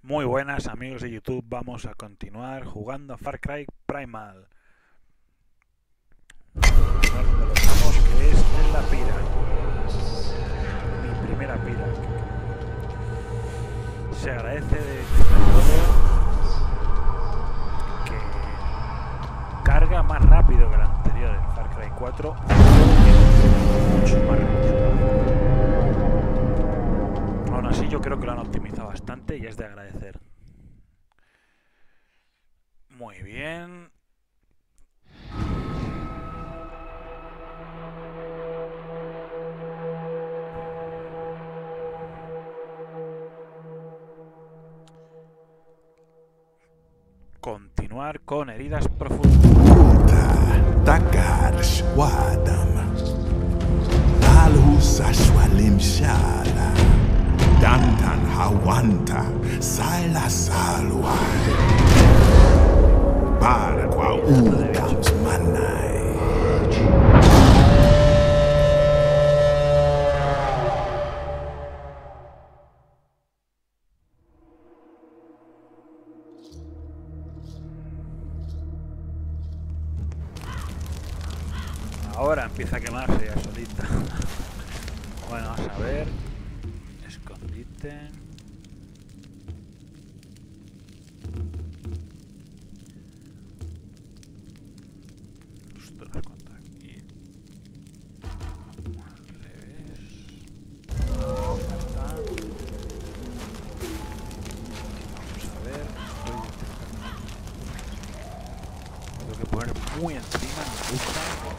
Muy buenas amigos de YouTube, vamos a continuar jugando a Far Cry Primal. Donde lo estamos, que es en la pira. Mi primera pira. Se agradece de este juego que carga más rápido que el anterior, el Far Cry 4. Mucho más recursos. Aún así yo creo que lo han optimizado bastante y es de agradecer. Muy bien. Continuar con heridas profundas. Dantan Hawanta, Sala Salwa, Barqua Udams Manai. Ahora empieza a quemarse ya solita. Bueno, vamos a ver. Escondite. Ostras, cuánto aquí. Al revés. Vamos a ver. Tengo que poner muy encima, me gusta.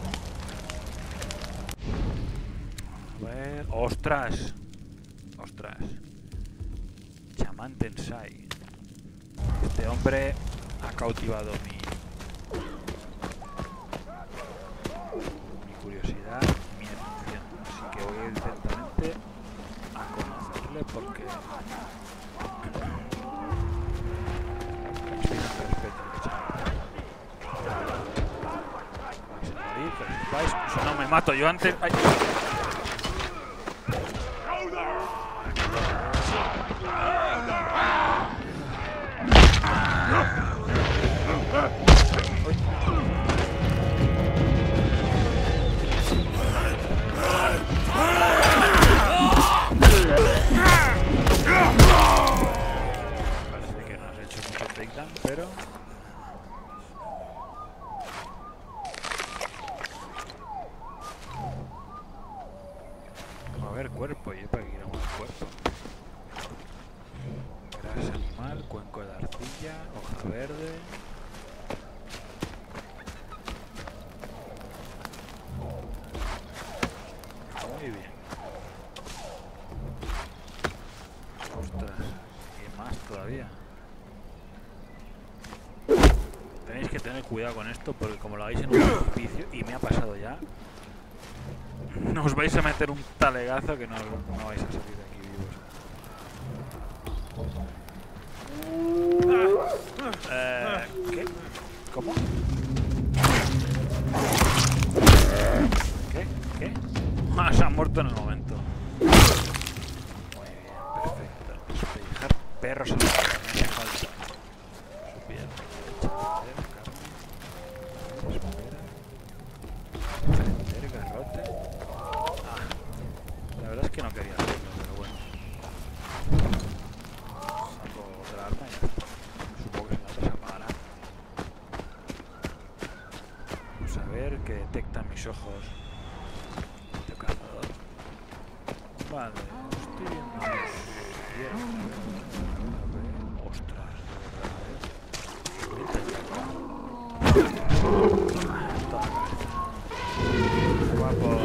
A ver. ¡Ostras! ¡Ostras! Chamán Tensai. Este hombre ha cautivado mi curiosidad, mi atención. Así que voy a ir directamente a conocerle porque estoy dando respeto al chaval. Vais a morir, que os sepáis. Si no me mato yo antes. ¡Ay! Pero a ver, cuerpo, y para que ir a un cuerpo. Grasa animal, cuenco de arcilla, hoja verde. Muy bien. Ostras, y más todavía. Tenéis que tener cuidado con esto porque como lo hagáis en un edificio, y me ha pasado ya, no os vais a meter un talegazo que no vais a salir de aquí vivos. ¿Qué? ¿Cómo? ¿Qué? ¿Qué? Ah, se ha muerto en el momento. Muy bien, perfecto. Despellejar perros en la cara, me hace falta. Su piel. Prender garrote. La verdad es que no quería hacerlo, pero bueno. Saco otra arma y ya está. Supongo que si la otra se apagará. Vamos a ver qué detectan mis ojos de cazador. Vale, estoy viendo unos... Ostras, de verdad, guapo.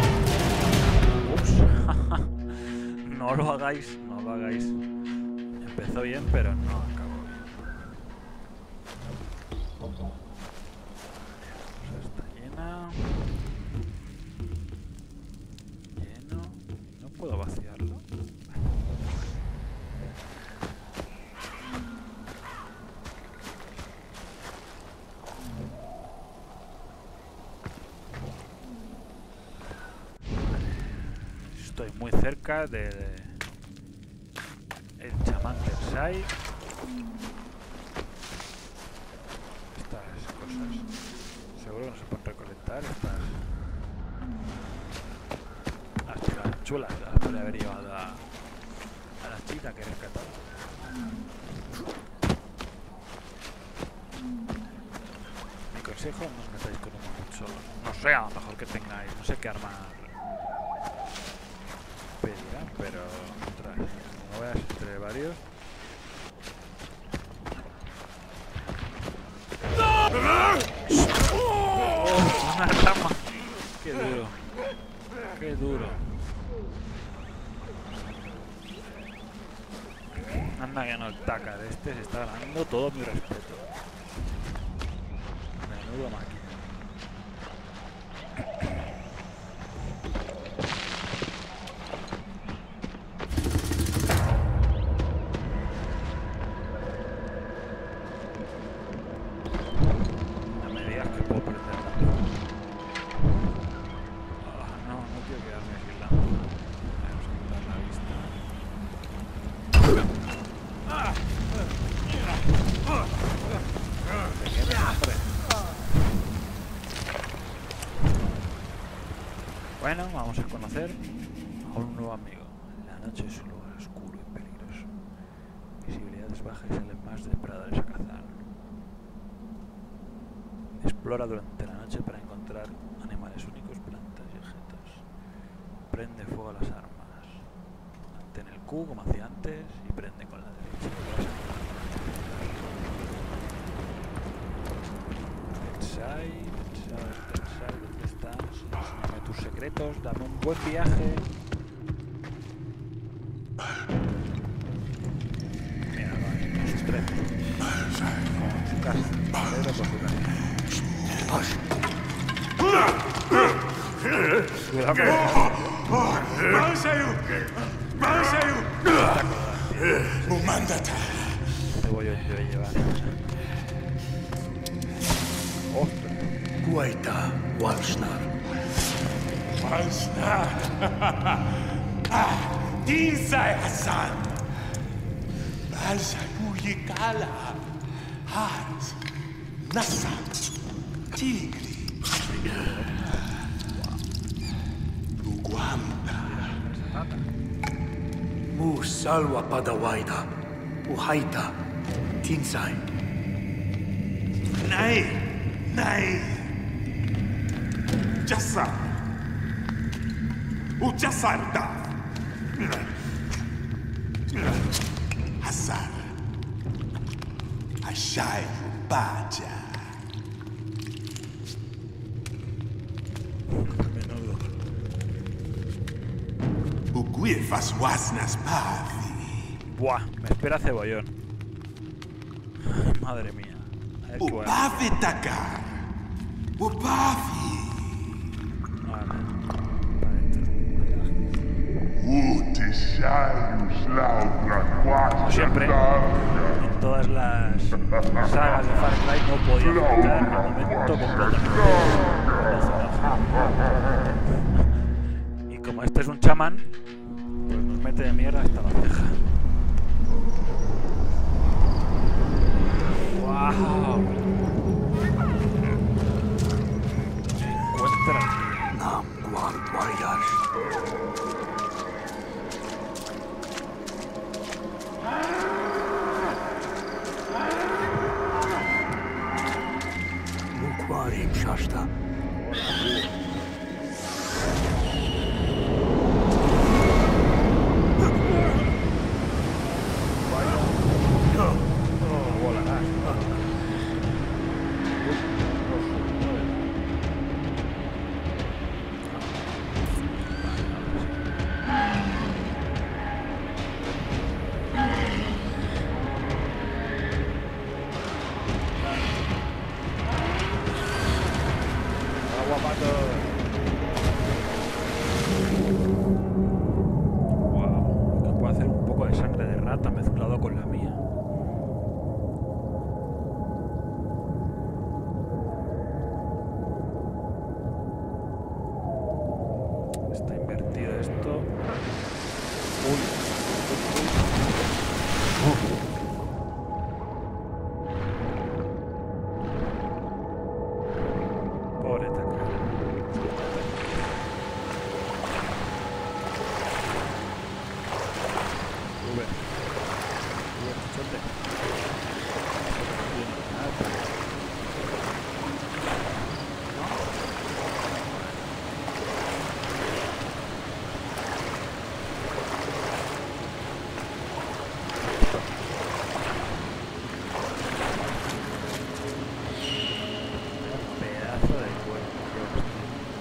No lo hagáis, no lo hagáis. Empezó bien, pero no acabó bien. Está llena. Lleno. No puedo vaciarlo. Estoy muy cerca de el chamán Tersai. Estas cosas seguro que no se pueden recolectar. Estas chicas chulas las podría haber llevado a la chica que he rescatado. Mi consejo, no os metáis con un mamut solo. No sé, a lo mejor que tengáis, no sé qué arma pedirán, pero ostras, como veas entre varios. ¡Oh! Una rama. Qué duro. Qué duro. Anda que no, el Takar este se está ganando todo mi respeto. Menudo máquina. Bueno, vamos a conocer a un nuevo amigo. La noche es un lugar oscuro y peligroso. Visibilidad es baja y salen más depredadores a cazar. Explora durante la noche para encontrar animales únicos, plantas y objetos. Prende fuego a las armas. Mantén el Q como hacía antes y prende con la derecha. Tersai, ¿dónde estás? Enséñame tus secretos, dame un buen viaje. Mira, vale, con sus tres. Con su casa. Pero con su casa. Te voy a llevar. Ostras. Guaita Walsnar. Walsnar. Tinsai Hassan. Balsa Muyikala. Hans. Nasa. Tigri. Luguamda. Mu Salwa Padawaida. Uhaita. Tinsai. Nay. Nay. Jassa. Ujasarda. Hassan. Ashai Baja. Menudo. Uguifas Wasnas Pathi. Buah, me espera cebollón. Ay, madre mía. A ver qué voy a hacer. Upafi Takar. Upafi. Vale. Para adentro. Como siempre, en todas las sagas de Far Cry no podía faltar el momento completamente alucinante. Y como este es un chamán, pues nos mete de mierda hasta la ceja. ¡Wow! Encuentra Nam Gual Guayas. Mukwarim Shashta. rata mezclado con la mía. Está invertido esto. Uy. Pobre Takara. Chichote. Pedazo de cuerpo, qué hostia.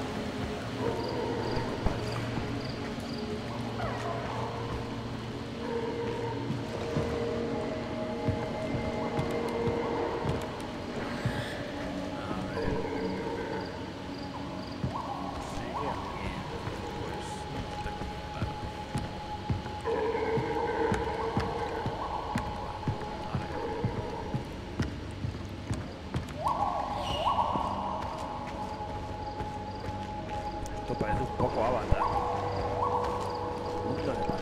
Esto parece un poco Avatar. Punto de pantalla.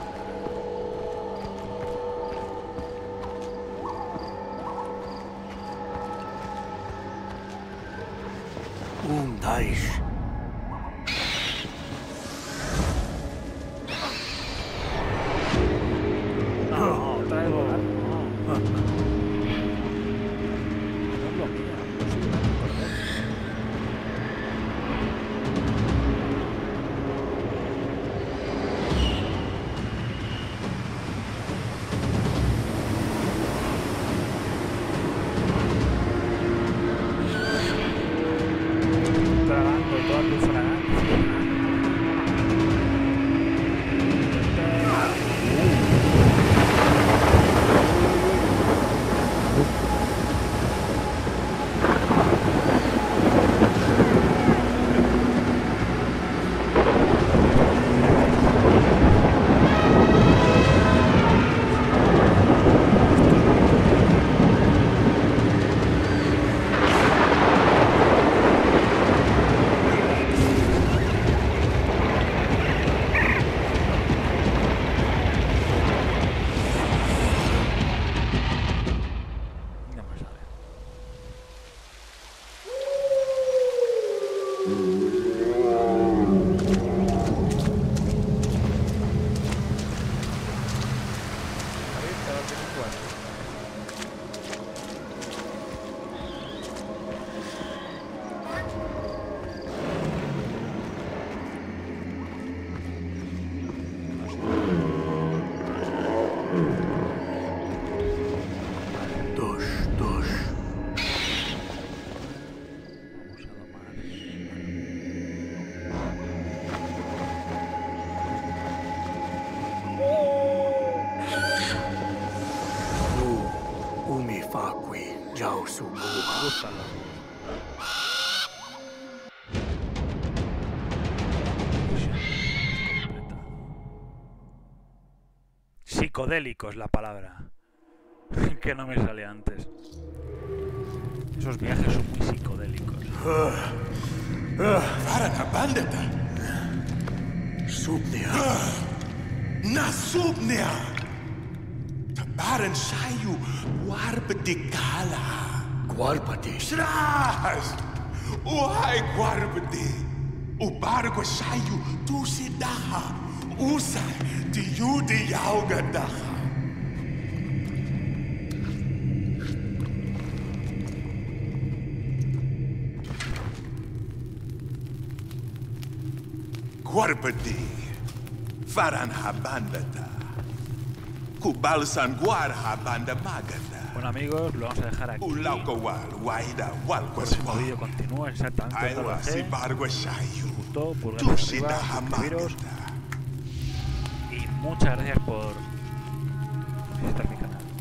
Daish. No, otra vez volar. No. No es lo mío. No soy un cordero. Tragando toda tu fragancia. No me sale. Ahorita lo tengo cuatro. Dosh, dosh. Vamos a domar. Nu, umi faqui, jau su Me muha. gustan los psicodélico es la palabra que no me sale antes. Esos viajes son muy psicodélicos. Varana bandita. Subnia. Nasubnia. Tabaran sayu warbetikala. Guarpati. Shras. Uhai guarbedi. Ubargo sayu tu sidaha. Usai diyu diyauga daha. Guarbedi. Faranha bandata. Kubalsan guarha banda magata. Bueno amigos, lo vamos a dejar aquí. Ulaukawal waida El walkwas próximo vídeo continúa exactamente donde lo Aiwa si dejé. bargo sayu. Si os gustó, Tu pulgar arriba, sidaha suscribiros magata. y muchas gracias por visitar mi canal.